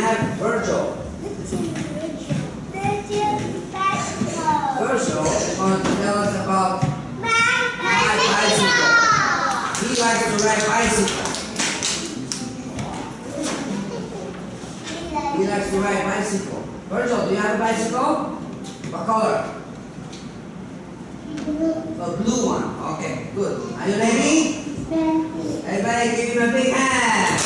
have Virgil. Virgil is going to tell us about bicycle. He likes to ride bicycle. He likes to ride bicycle. Virgil, do you have a bicycle? What color? A blue one. Okay, good. Are you ready? Everybody give him a big hand.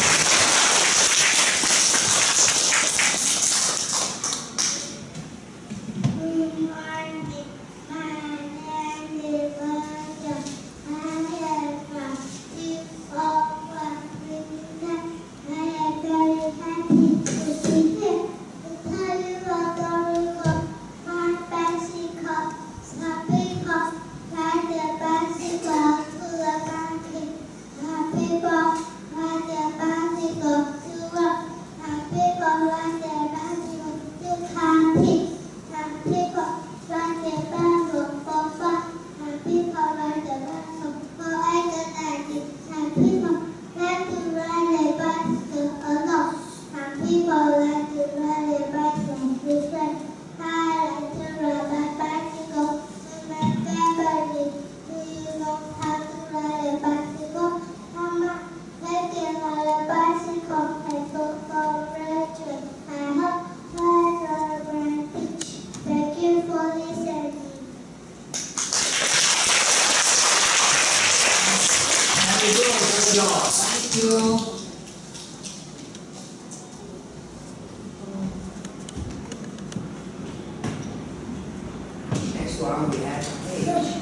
Thank you. Next one we have H.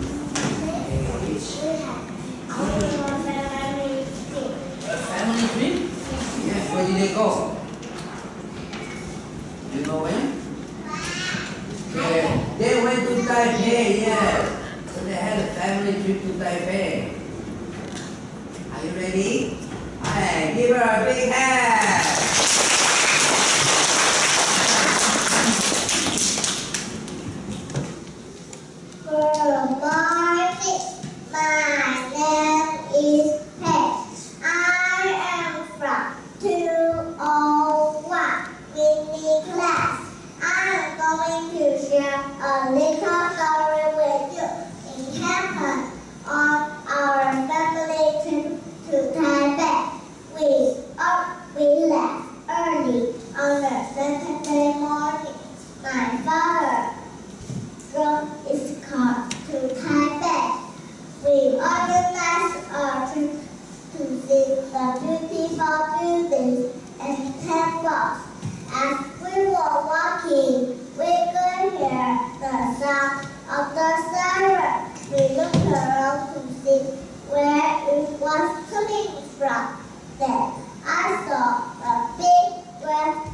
Family trip? Yes, where did they go? You know when? Yeah. They went to Taipei, yes. So they had a family trip to Taipei. Are you ready? Alright, give her a big hand. Good morning. My name is Pei. I am from 201 mini class. I am going to share a little story with you. It happened on our family trip to Taipei. We left early on a Saturday morning. My father drove his car to Taipei. We organized a trip to see the beautiful buildings and temples. As we were walking, we could hear the sound of the siren. We looked around to see where it was coming from. Then I saw a big red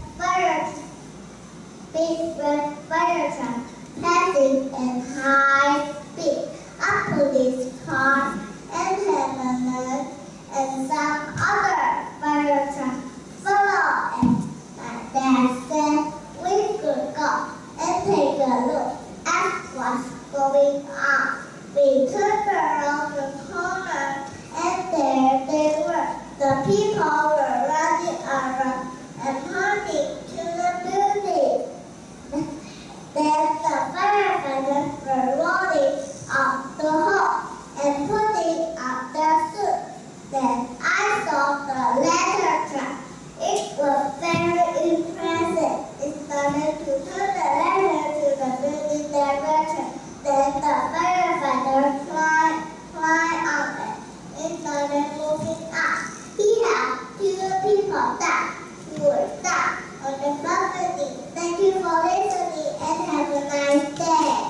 fire truck passing in high speed. A police car and ambulance and some other fire trucks followed it. My dad said we could go and take a look at what's going on. We turned around the corner and there they were. The people were running around and running to the building. Then the firefighters were rolling up the hall and putting up their suits. Then I saw the ladder truck. It was very impressive. It started to turn the ladder to the building direction. Then the firefighter climbed up it. It started moving up. He had 2 people died who were stuck on the balcony. Thank you for listening and have a nice day.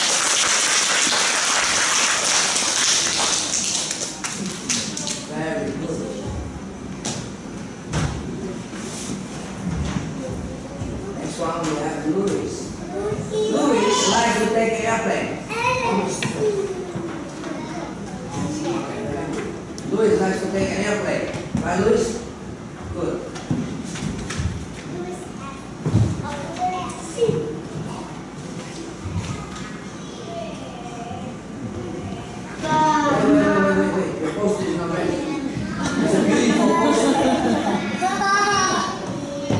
Very good. Next one we have Louis. Louis likes to take an airplane. Louis likes to take an airplane. Right, Louis? Good. Wait. Your poster is not ready. It's a beautiful poster.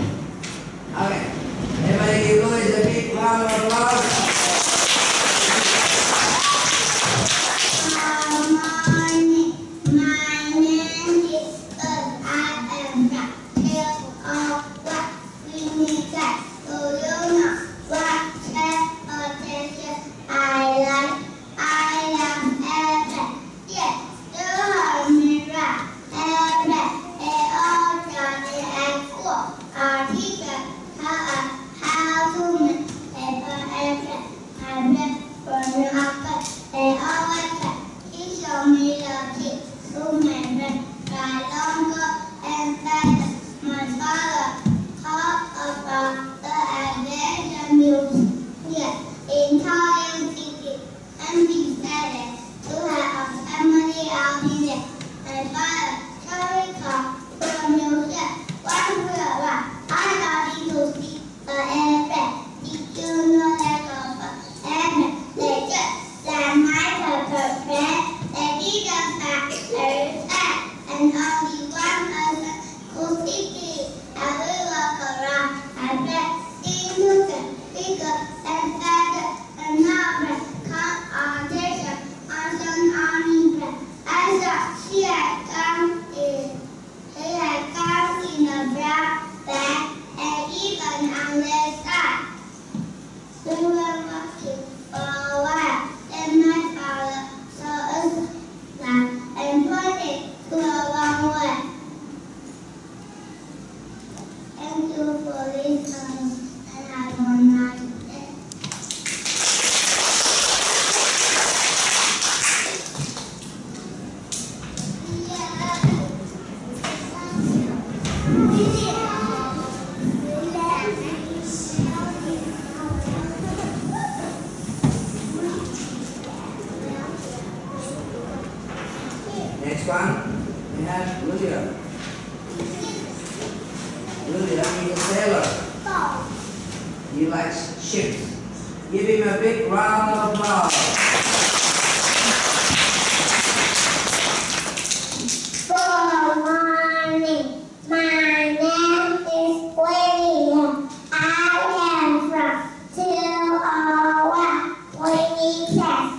Julia. Julia is a sailor. He likes ships. Give him a big round of applause. Good morning. My name is William. I am from 201 Winnipeg.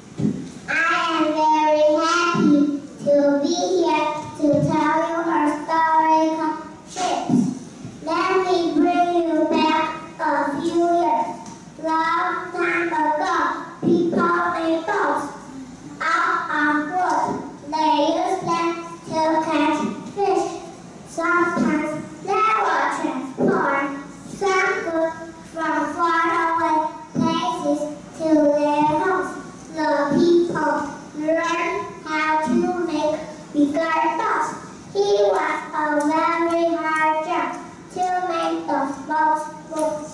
I am very happy to be here to tell you a story called Ships. Let me bring you back a few years. Long time ago, people made boats out of wood. They used them to catch fish. Sometimes they were transport some food from faraway places to their homes. The people learned how to make bigger boats. It was a very hard job to make those boats move.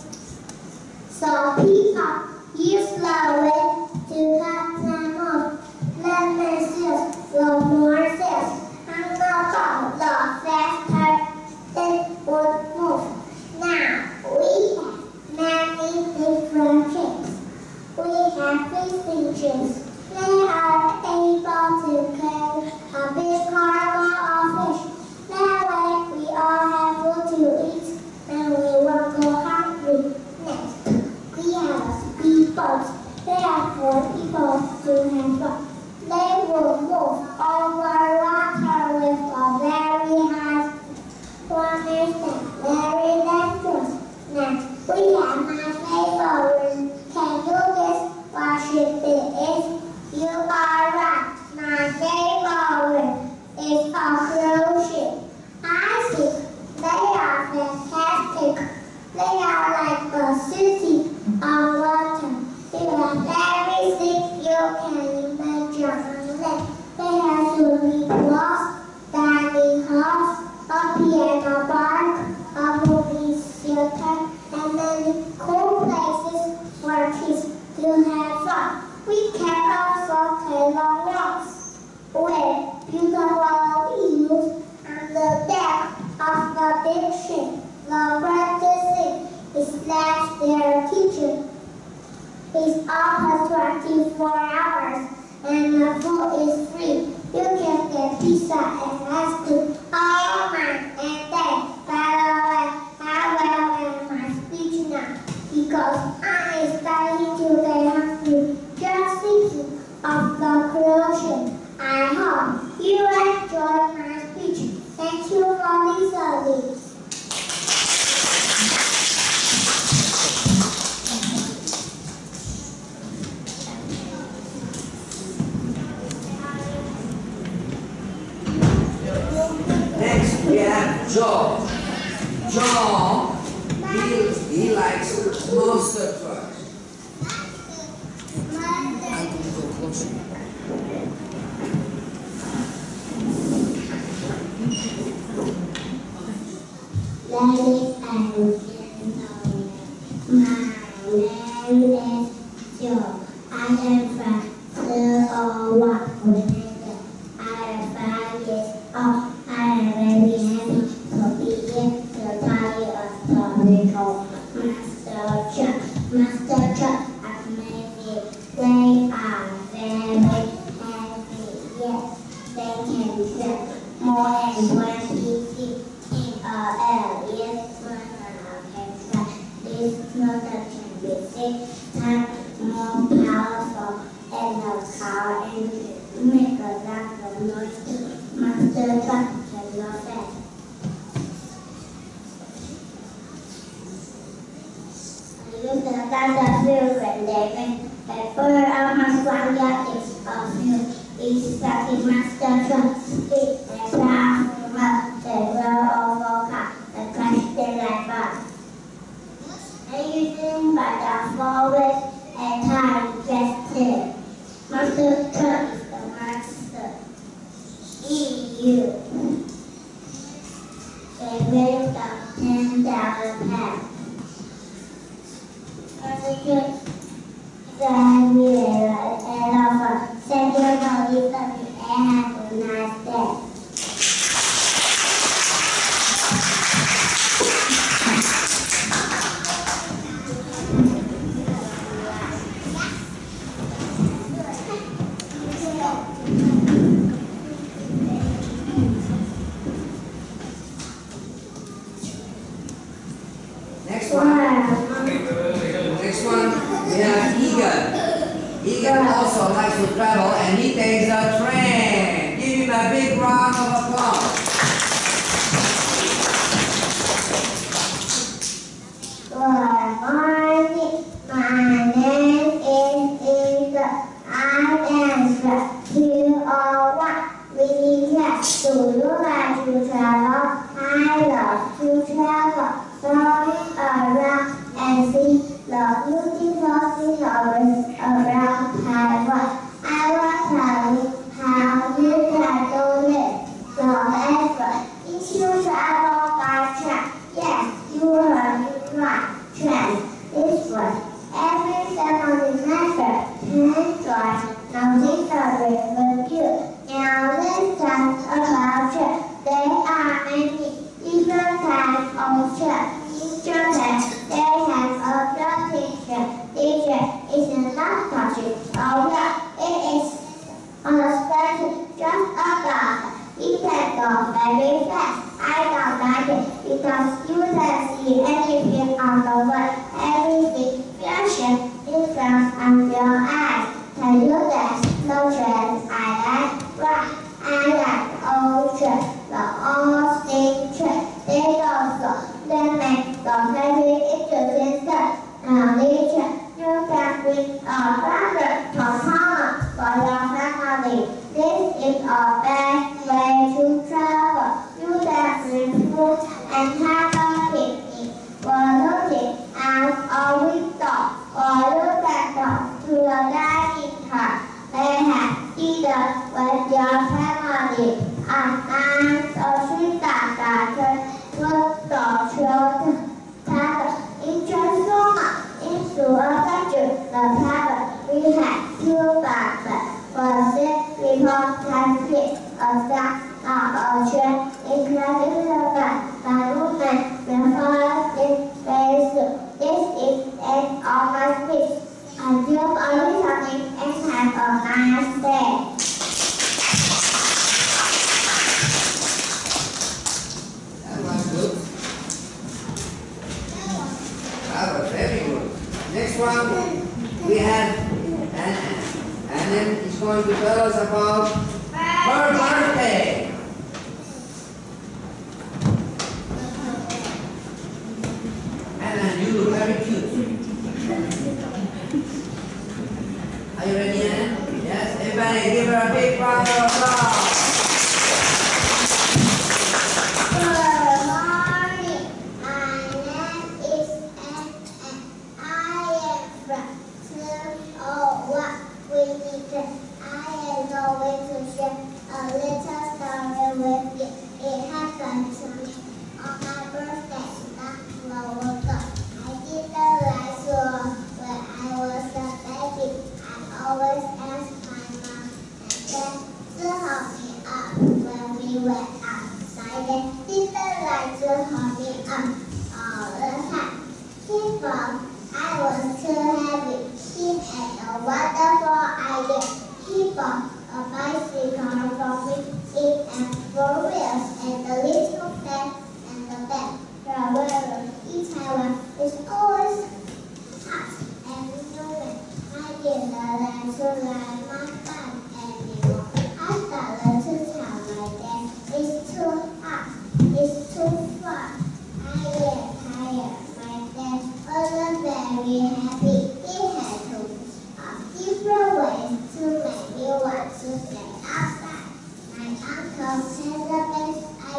So people used the wind to help them move. Let me see the more sails and the boat, the faster it would move. Now we have many different ships. We have fishing ships. They are able to carry a big cargo of fish. That way we all have food to eat and we won't go hungry. Next, we have speedboats. They are for people to have fun. They will move over water with a very high speed. One is very dangerous. Next, we have my favorite. Can you guess what ship it is? You are right. My favorite is a cruise ship. I think they are fantastic. They are like a city on water. They are very thick, you can imagine on land. They have swimming pools, dining halls, a piano bar, a movie theater, and many cool places for kids to have fun. We can also take long walks with beautiful views on the deck of the big ship. The practice thing is that their teacher is open 24 hours and the food is free. You can get pizza and ice cream all night and day. By the way, I will end my speech now because I am starting to get hungry just thinking of the cruise ship. I hope you enjoyed my speech. Thank you for listening. Next, we have John. John, he likes monster trucks. Ladies and gentlemen, my name is Joe. I am from 201 Winnipeg. I am 5 years old. I am very happy to be here to tell you a story called Master Truck. Master Truck are amazing. They are very heavy. Yes, they can travel more than 20 feet in air. Yes, motor can fly. This motor can be 6 times more powerful than a car engine. Make a lot of noise too. Master Truck can go fast. I used to start the field when they went. Before almost 1 year is a field. Each start is Master Truck. Speed and power. They roll over cars and crash them like bars. And using by the forward and time gesture. Master Truck is the master. EU. They weigh about 10,000 pounds. Master Truck is a heavy and over. Thank you for listening and have a nice day. likes to travel and he takes a train. Give him a big round of applause. Good morning. My name is Ethan. I am 201. We have to like to travel. I love to travel. Going around and see the beautiful scenery around Taiwan. I was telling how you can do it. So effort. If you travel by train, yes, you heard it right. Train. This way. Every family member can drive. Nothing with you. Now let's talk about train. There are many different types of train. In Japan, they have a floating train. This train is not touching. Oh yeah, it is on a station just above. It can go very fast. I don't like it because you can see anything on the way. Everything flashing in front of your eyes. Can you guess the train I like? Right, I like old train, the old steam train. They go slow. They make the very interesting stuff. Now this train, you can bring a father to home for your family. This is a best way to travel. You can bring food and have a picnic. While looking out a window, or you can go to a dining car. They have dinner with your family. At night, 是大家温的球他的一圈松嘛，一数二三九的他的厉害two版本，我是地方产品23圈，一颗1版入门，然后This is end of my speech. Thank you for listening and have a nice day. That was good. That was very good. Next one, we have Anna. Anna is going to tell us about her birthday. Anna, you look very cute. Are you ready, Anna? Yes? Everybody give her a big round of applause. Good morning. My name is Anne and I am from 201. I am going to share a little story with you. It happened to me on my birthday not long ago. I didn't like school when I was a baby. I always asked my mom and dad to help me up when we went outside. They didn't like to help me up all the time. I was too heavy. He had a wonderful idea. He bought a bicycle for me. It had 4 wheels and a little fan and a bed. However, in Taiwan, it's always hot and snowing. I didn't like to ride my bike anymore. I started to tell my dad, it's too hot, it's too far. I get tired. My dad wasn't very happy. He had to different ways to make me want to stay outside. My uncle had the best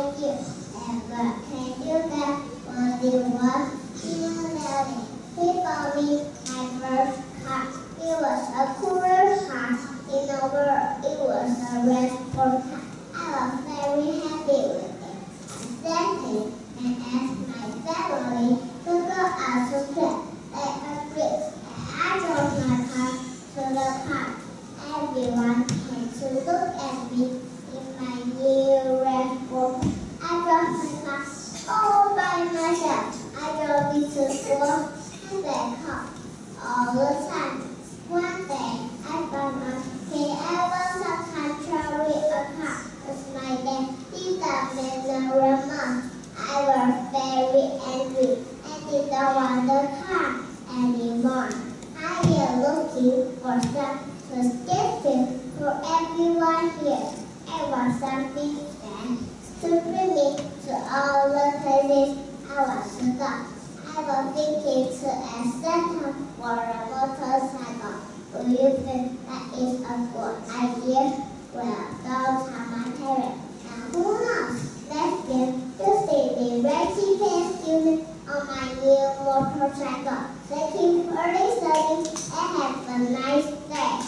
Mrs. Howard. I was thinking to accept her for a motorcycle. Do you think that is a good idea? Well, don't tell my parents. And who knows? Next year, you'll see me racing past you on my new motorcycle. Thank you for listening and have a nice day.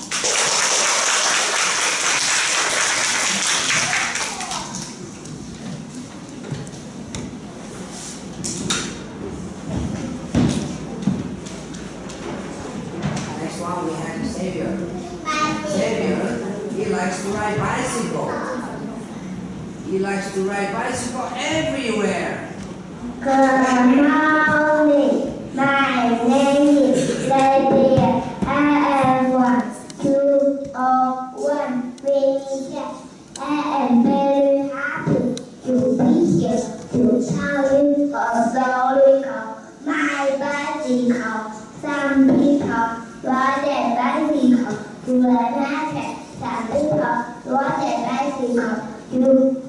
Next one we have Xavier. Xavier, he likes to ride bicycle. He likes to ride bicycle everywhere. Good morning. My name is Xavier. I am 1, 2, 1. I am very happy to be here to tell you a story called My Bicycle. Some people ride their bicycle to the market. Some people ride their bicycle to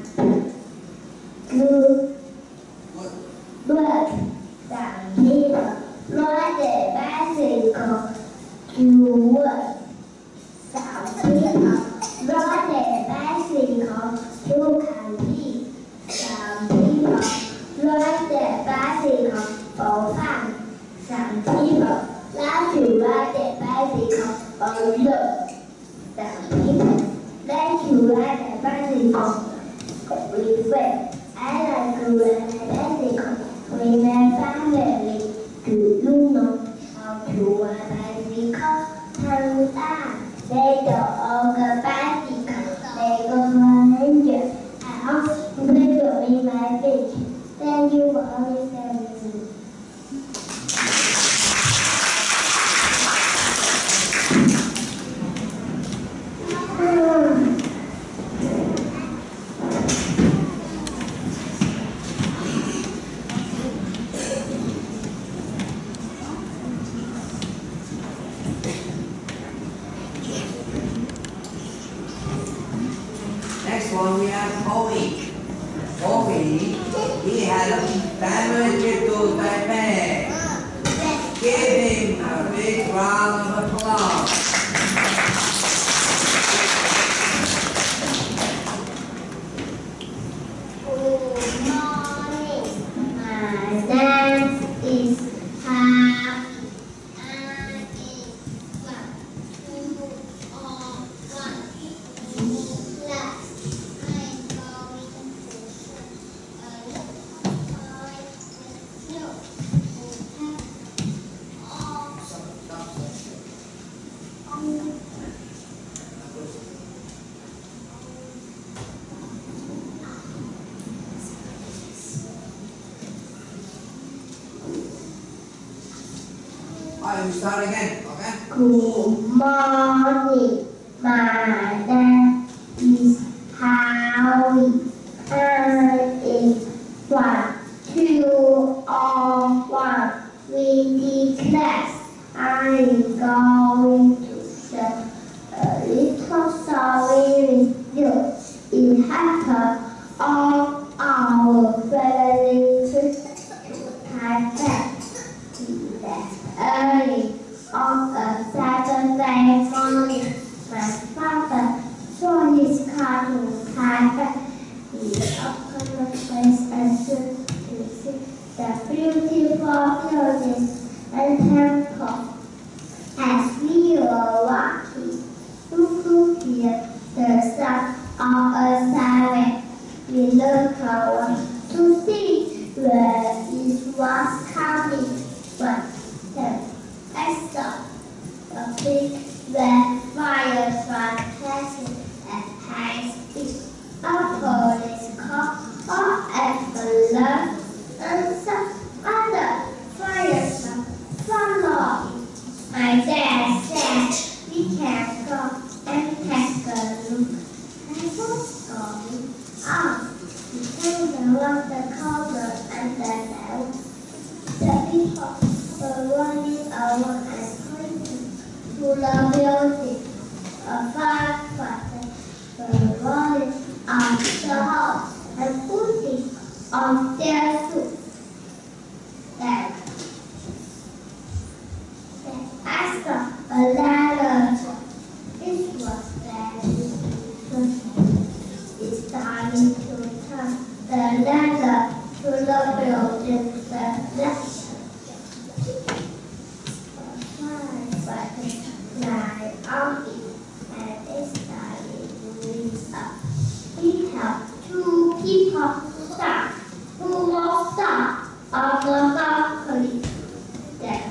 work. Some people ride their bicycle to work. Some people ride their bicycle to compete. Some people ride their bicycle for fun. Some people like to ride their bicycle on road. Some people like to ride their bicycle with friends. I like to ride my bicycle with my family. Do you know how to ride bicycle? Hands up. They go on the bicycle. They go for ranger. I also play with my beach. Thank you for listening. Next one we have Bowie. Bowie, he had a family trip to Taipei. Give him a big round of applause. Good morning. My name is Happy. I is 1, 2, or 1. Last, I'm going to show a little toy with you. We have all Alright, we start again, okay? Good morning. My name is Howie. I is 1, 2, or 1. With the class, I'm going to share a little story with you. It happened on our family trip to Taipei. We left early on a Saturday morning. My father saw his car to Taipei. He opened the place and stood to see the beautiful buildings and temples. As we were walking, we could hear the sound of a siren. We looked around to see where it was coming. But then I saw a big red fire truck passing at high speed. A police car, an ambulance, and some other fire trucks following. My dad said we can go and take a look. I was going on. We came around the corner and then the people were running around and pointing to the building. A firefighter were running out the house and putting of their soup. Then I saw a ladder. It was very interesting. It started to turn the ladder to the building direction. Fly on it, and it started moving up. It helped two people stop who walked up on the balcony. Then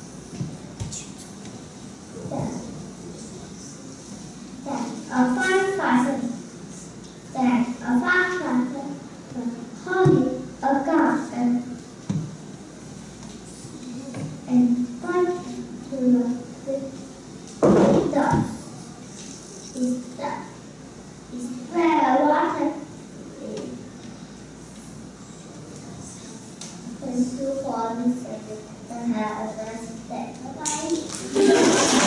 a firefighter holding a gun and pointing to the window. It's where water is. Thank you for listening and have a nice day. Bye-bye.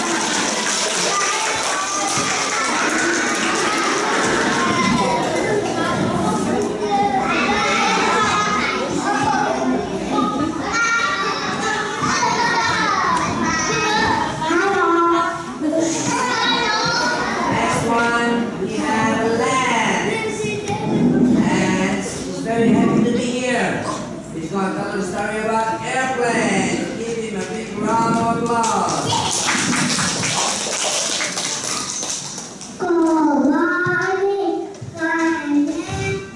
Very happy to be here. He's going to tell us a story about airplanes. Give him a big round of applause. Good morning, my name is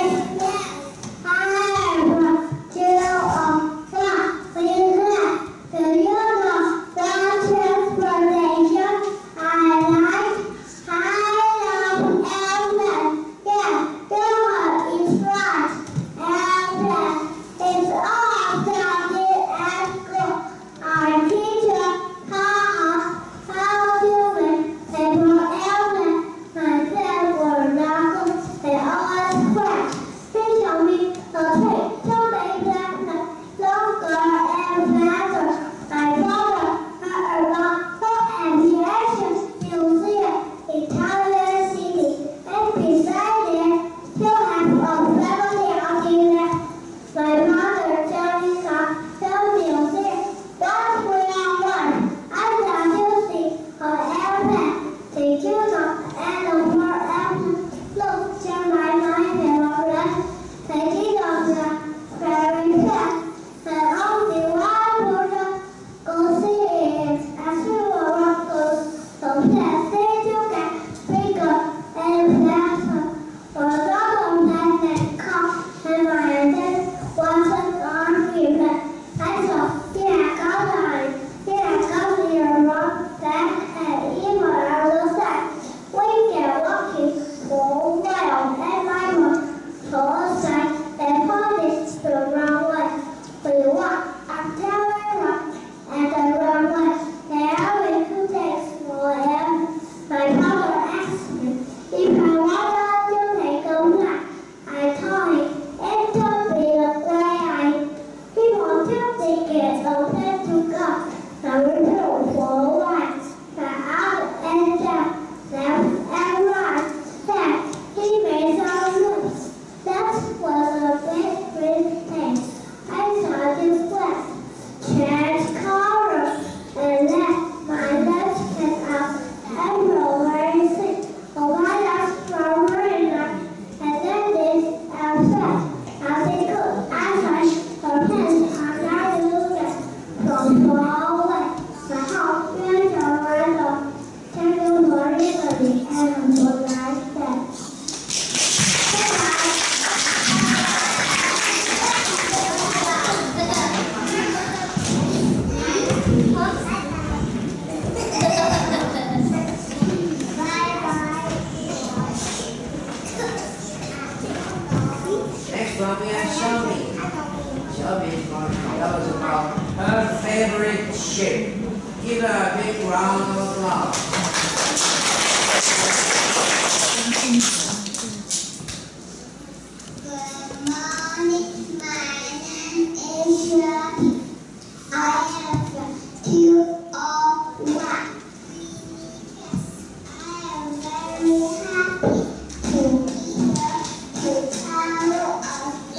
favorite shape. Give her a big round of applause. Good morning, my name is Shirley. I am from 201. I am very happy to be here to tell you a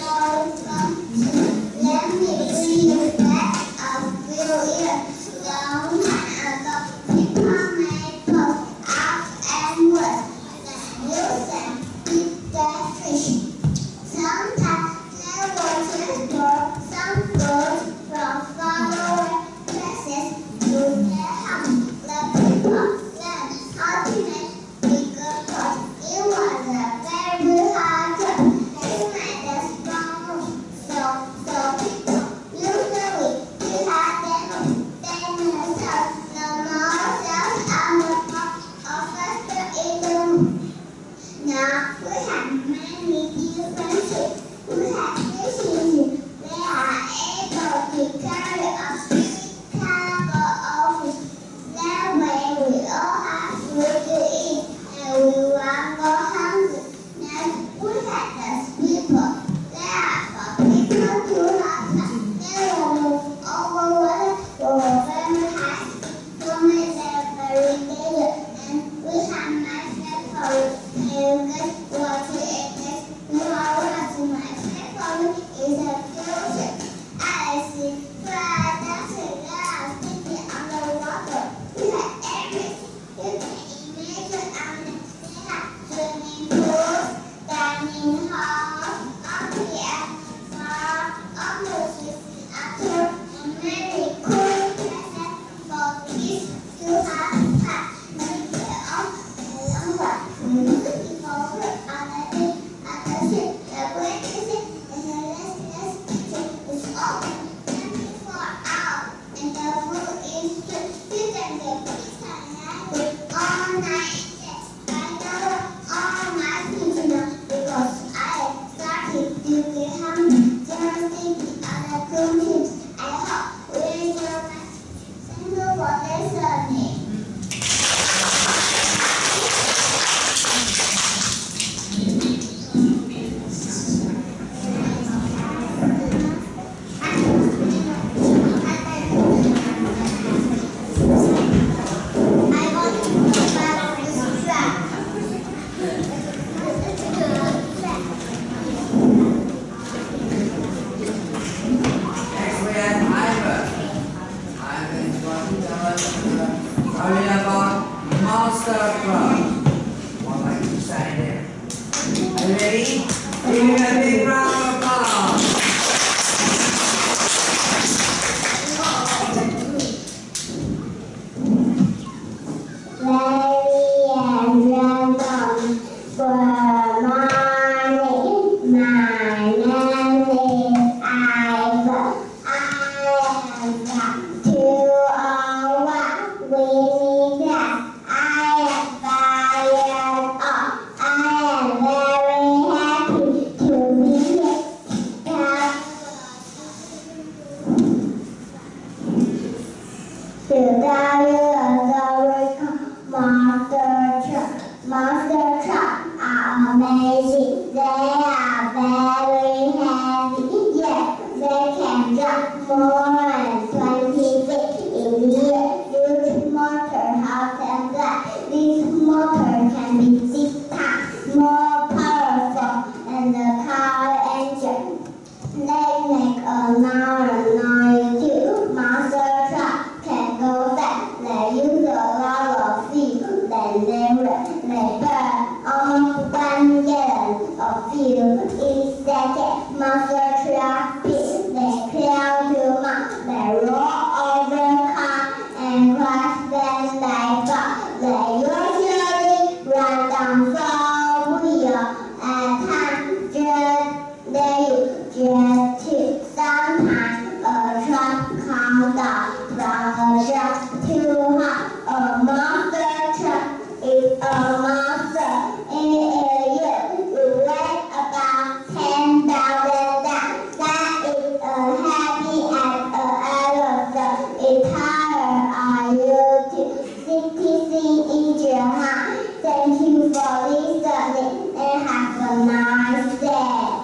get monster truck big. They climb to mount. They roll over car and crash when they fall. They usually run down four wheels at times. They jet too. Sometimes a truck comes down from a truck too high. A monster truck is a monster. You weigh about 10,000 pounds. That is a heavy as an elephant. Its tires are used to 66 inches high. Thank you for listening and have a nice day.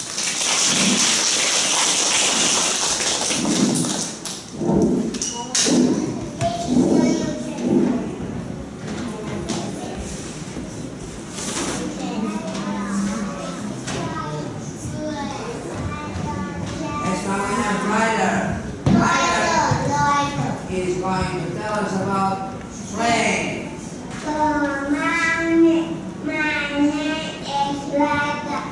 Is going to tell us about trains. My name is Ryder.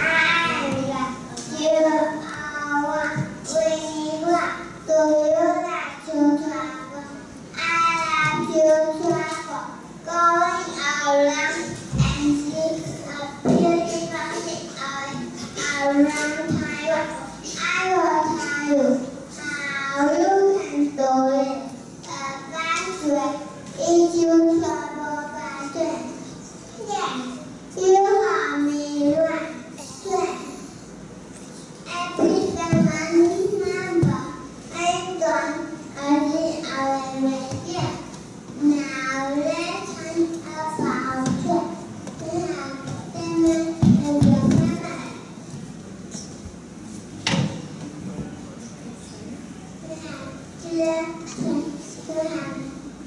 You are we want. Do you like to travel? I like to travel. Going around and see a beautiful city around Taiwan. I will tell you how you can do it. If you travel by train, yes, you have me right. Train. Every family member is gone. I think I will make it. Now let's talk about train. We have dinner and your family. We have children. We have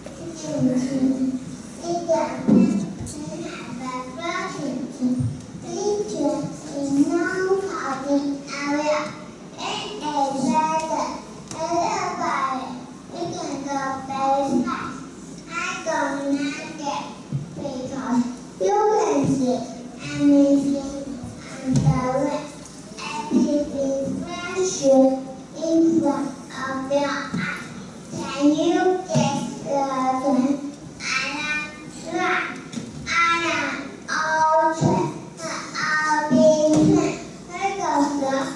in front of your eyes. Can you guess the train? I am all train. I'll be train. I go the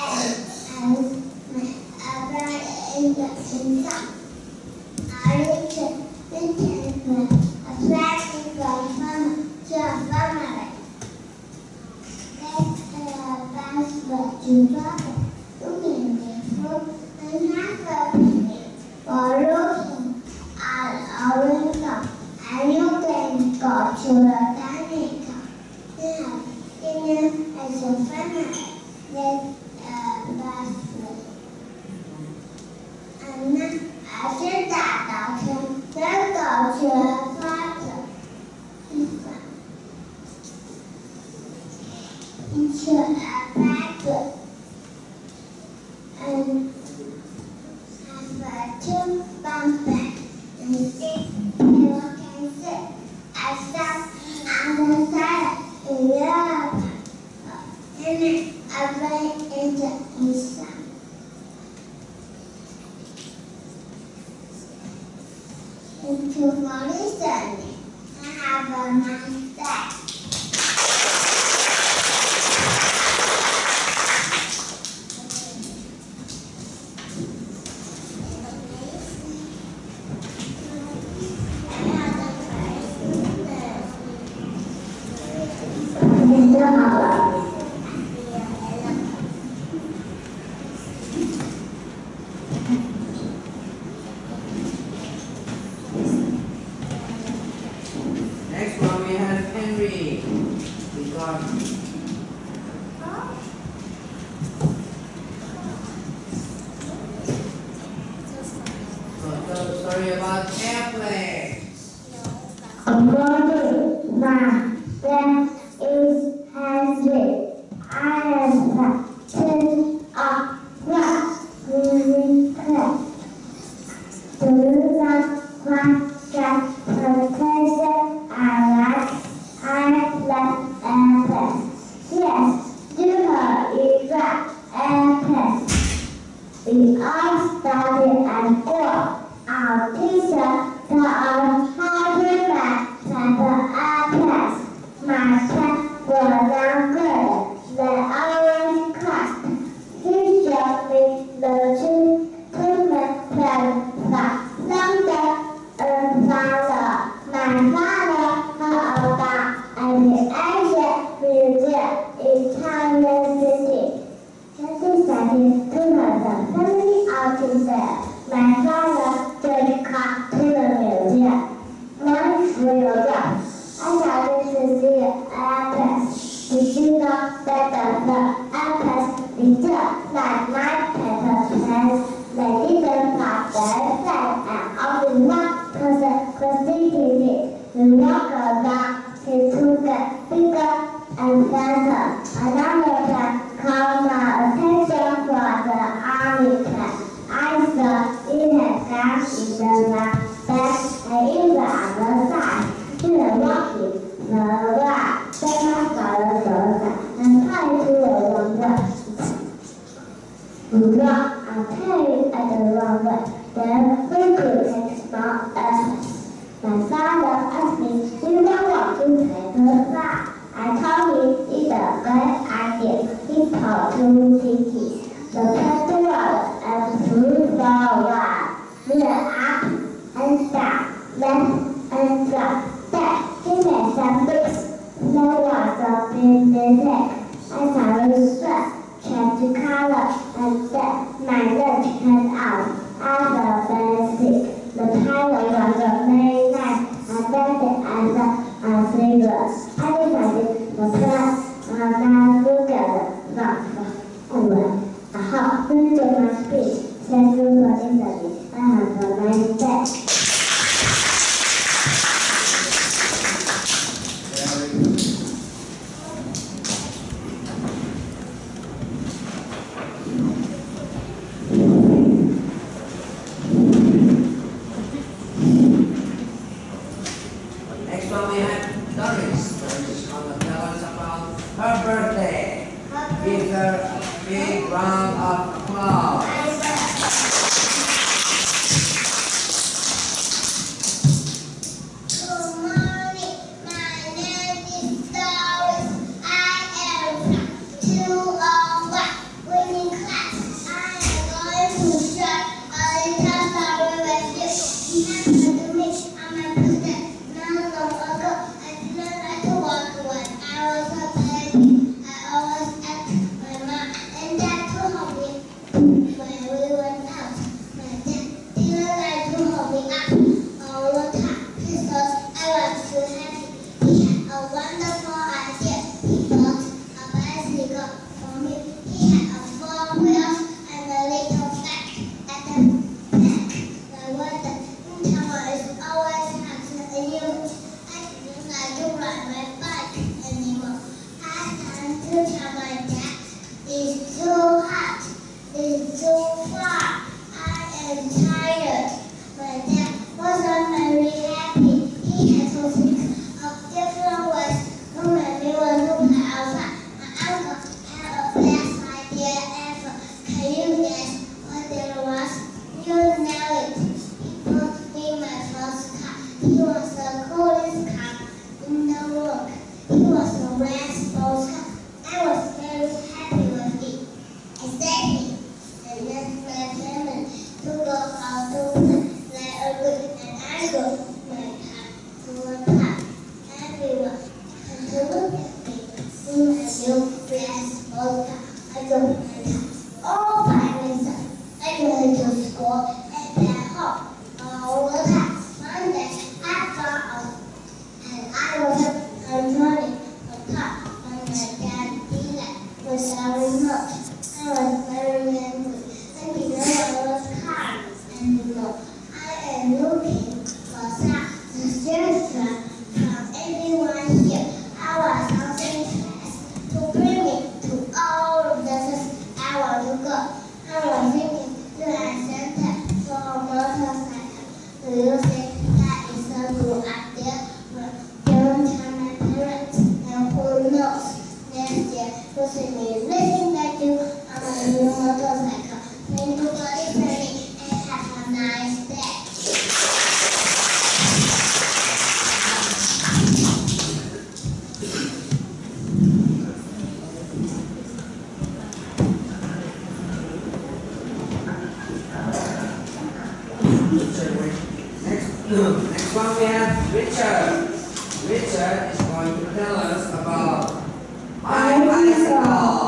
in the inside. I return a plastic from family to a family. Let's pass to travel. Looking for and have a picnic or looking at a window, and you can go to the dining car. Dinner as a family. Let's pass and now I should that doctor. Let's go to a father. Into a factory. And have two bunk beds and six people can sit. I stop on the side in Europe. And then I went into inside. Thank you for listening. Have a nice day. Next one we have Henry. We got story about airplanes. That is Henry. I am captain of what we play. Do you like my transportation? I like airplanes. Yes, do her teacher, like my parents, they didn't have their friends and only one person proceeded it. We walk around to get bigger and faster. Another plan caught my attention from the army plan. I saw it had gas in the back and in the other side. We were walking the road, then I saw the door and tried to the wrong way. We walked and turned at the wrong way. Then we could take small efforts. My father asked me, do you want to take the fly? I told him it's a great idea. He told two cities. The festival and flew for a while. We were up and down, left and right. Then he made some bricks. There was a big mistake. I started stress, tried to color, and then my leg came out. I felt very sick. The pilot was a very nice and better as fingers. I decided the class now together over. I hope you enjoy my speech. Thank you for listening. Have a nice day. Next one we have Doris. Doris is going to tell us about her birthday. Give her a big round of applause. Good morning. My name is Doris. I am from 201 winning class. I am going to share a little story with you. It happened to me on my birthday not long ago. I didn't like to walk when I was a baby. I always asked my mom and dad to hold me when we went out. My dad didn't like to hold me up all the time because I was too happy. He had a wonderful idea. He bought a bicycle for me. He had a 4 wheels and a little flag at the back. The weather in town is always hot and humid. I didn't like to ride my bike anymore. I had to tell my dad, it's too hot, it's too far. I am tired. My dad wasn't very happy. He had to think of different ways to make me want to play outside. My uncle had a best idea ever. Can you guess what it was? You know it. He bought me my first car. He was the coolest car in the world. He was a red sports car. I was very happy with it. I stayed here and left my family to go out to play a week, and I got my car to a park. Everyone came to look at me in my new red sports car. I got my car all by myself. I went to school and back home all the time. One day I got up and I was controlling the car when my dad did that was very much. I was very angry. I didn't want to car anymore. I am looking for some suggestion from everyone here. I was something fast to bring me to all of the places I want to go. I was thinking, do I send that for a motorcycle? Do you think that is a good idea? Well, don't tell my parents, and who knows? Next year, you'll see me racing like you on my new motorcycle. Thank you for listening and have a nice day. Next one we have Richard. Richard is going to tell us about my bicycle.